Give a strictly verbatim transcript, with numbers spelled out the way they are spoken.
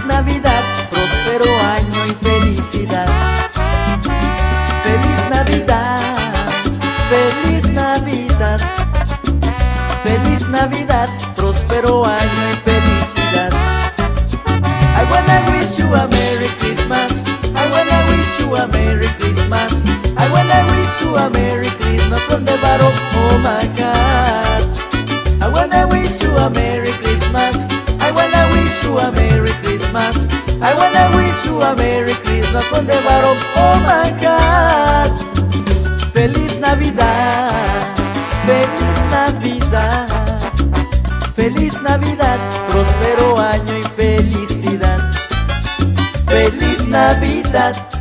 Navidad, próspero año y felicidad. Feliz Navidad, feliz Navidad, feliz Navidad, próspero año y felicidad. I wanna wish you a Merry Christmas. I wanna wish you a Merry Christmas. I wanna wish you a Merry Christmas from the bottom of my heart. I wanna wish you a Merry Christmas. I wanna wish you a Merry Christmas. I wanna wish you a Merry Christmas from the bottom of my heart. Feliz Navidad, feliz Navidad, feliz Navidad, próspero año y felicidad. Feliz Navidad.